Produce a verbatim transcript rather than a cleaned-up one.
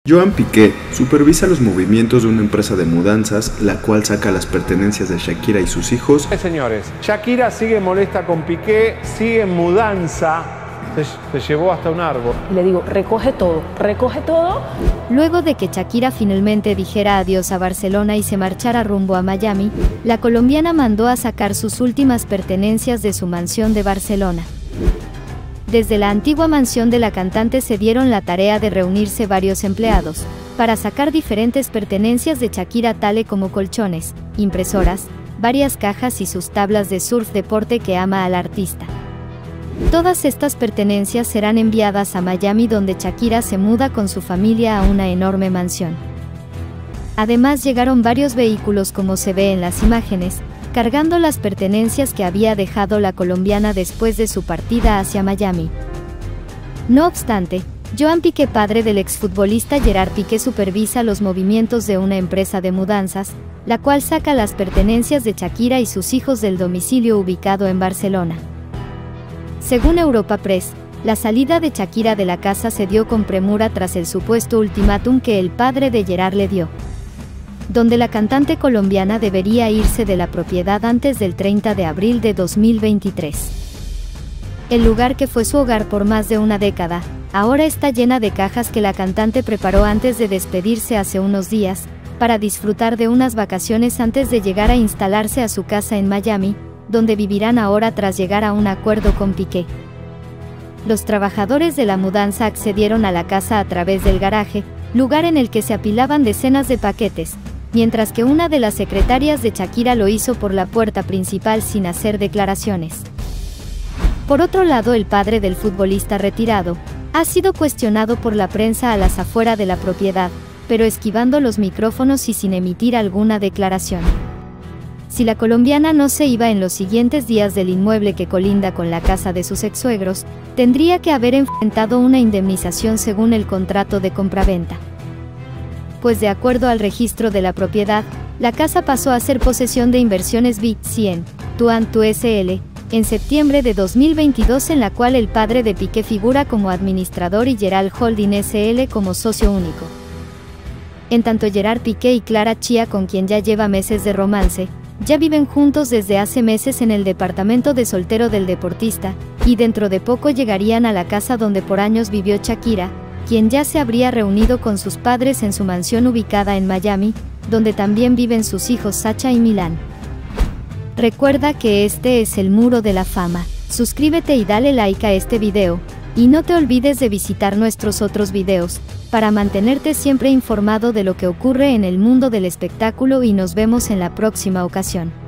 Joan Piqué supervisa los movimientos de una empresa de mudanzas, la cual saca las pertenencias de Shakira y sus hijos. Eh, señores, Shakira sigue molesta con Piqué, sigue en mudanza, se, se llevó hasta un árbol. Le digo, recoge todo, recoge todo. Luego de que Shakira finalmente dijera adiós a Barcelona y se marchara rumbo a Miami, la colombiana mandó a sacar sus últimas pertenencias de su mansión de Barcelona. Desde la antigua mansión de la cantante se dieron la tarea de reunirse varios empleados, para sacar diferentes pertenencias de Shakira tales como colchones, impresoras, varias cajas y sus tablas de surf deporte que ama al artista. Todas estas pertenencias serán enviadas a Miami, donde Shakira se muda con su familia a una enorme mansión. Además llegaron varios vehículos, como se ve en las imágenes, cargando las pertenencias que había dejado la colombiana después de su partida hacia Miami. No obstante, Joan Piqué, padre del exfutbolista Gerard Piqué, supervisa los movimientos de una empresa de mudanzas, la cual saca las pertenencias de Shakira y sus hijos del domicilio ubicado en Barcelona. Según Europa Press, la salida de Shakira de la casa se dio con premura tras el supuesto ultimátum que el padre de Gerard le dio, donde la cantante colombiana debería irse de la propiedad antes del treinta de abril de dos mil veintitrés. El lugar que fue su hogar por más de una década, ahora está llena de cajas que la cantante preparó antes de despedirse hace unos días, para disfrutar de unas vacaciones antes de llegar a instalarse a su casa en Miami, donde vivirán ahora tras llegar a un acuerdo con Piqué. Los trabajadores de la mudanza accedieron a la casa a través del garaje, lugar en el que se apilaban decenas de paquetes, mientras que una de las secretarias de Shakira lo hizo por la puerta principal sin hacer declaraciones. Por otro lado, el padre del futbolista retirado ha sido cuestionado por la prensa a las afueras de la propiedad, pero esquivando los micrófonos y sin emitir alguna declaración. Si la colombiana no se iba en los siguientes días del inmueble que colinda con la casa de sus exsuegros, tendría que haber enfrentado una indemnización según el contrato de compraventa. Pues de acuerdo al registro de la propiedad, la casa pasó a ser posesión de Inversiones Big cien, Tuantu S L, en septiembre de dos mil veintidós, en la cual el padre de Piqué figura como administrador y Gerald Holding S L como socio único. En tanto, Gerard Piqué y Clara Chía, con quien ya lleva meses de romance, ya viven juntos desde hace meses en el departamento de soltero del deportista, y dentro de poco llegarían a la casa donde por años vivió Shakira, quien ya se habría reunido con sus padres en su mansión ubicada en Miami, donde también viven sus hijos Sacha y Milán. Recuerda que este es el Muro de la Fama. Suscríbete y dale like a este video, y no te olvides de visitar nuestros otros videos, para mantenerte siempre informado de lo que ocurre en el mundo del espectáculo, y nos vemos en la próxima ocasión.